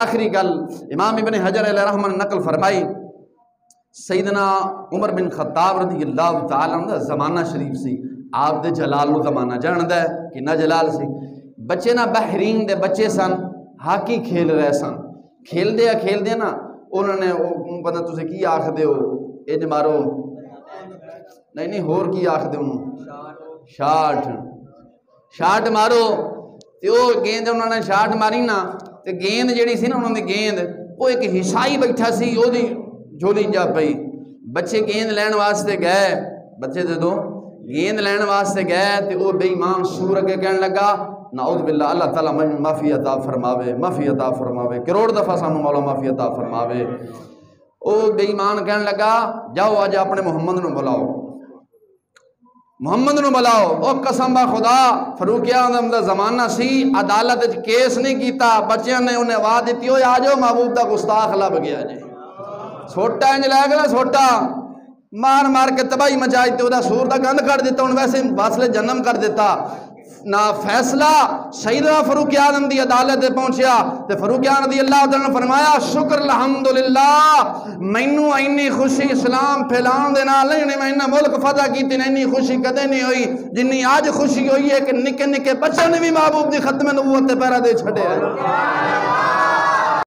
آخری گل امام ابن حجر علیہ رحمہ نے نقل فرمائی، سیدنا عمر بن خطاب رضی اللہ تعالیٰ عنہ زمانہ شریف سی، آپ دے جلال نو زمانہ جاندہ ہے کہ نہ جلال سی، بچے نہ بحرین دے بچے سن، ہاکی کھیل رہے سن، کھیل دے نا انہوں نے پتہ تُسے کی آکھ دے ہو اج مارو نہیں ہور کی آکھ دے انہوں شاٹ مارو، تے وہ گیند انہوں نے شاٹ ماری نا، تے گیند جیڑی سی نا انہوں نے گیند وہ ایک حصائی بیٹھا سی وہ دی جھولی جا پئی، بچے گیند لین واسطے گئے، بچے دے دو گیند لین واسطے گئے تے وہ بے ایمان سور کے کہنے لگا نعوذ باللہ اللہ تعالیٰ معافی عطا فرماوے، معافی عطا فرماوے، کروڑ دفعہ سانو مولا معافی عطا فرماوے۔ وہ بے ایمان کہنے لگا جاؤ آج اپنے محمد نو بلاؤ، محمد نو بلاؤ۔ او قسم با خدا فاروق اعظم دا زمانہ سی، عدالت کیس نہیں کیتا، بچیاں نے انہیں آواز دیتی ہوئے آجو محبوب دا گستاخ لب گیا جی، چھوٹا انج لے گیا چھوٹا مار کے تباہی مچائی تے دا سور دا گند کر دیتا، ان ویسے واصل جنم کر دیتا نا۔ فیصلہ سیدنا فاروق اعظم دی عدالت دے پہنچیا تے فاروق اعظم رضی اللہ تعالیٰ نے فرمایا شکر الحمدللہ مینوں اینی خوشی اسلام پھیلان دے نال نہیں، میں انہاں ملک فتح کیتی نے اینی خوشی کدے نہیں ہوئی جنی آج خوشی ہوئی ہے کہ نکے نکے بچوں نے بھی محبوب دی ختم نبوت تے پیرا دے چھڑے ہیں۔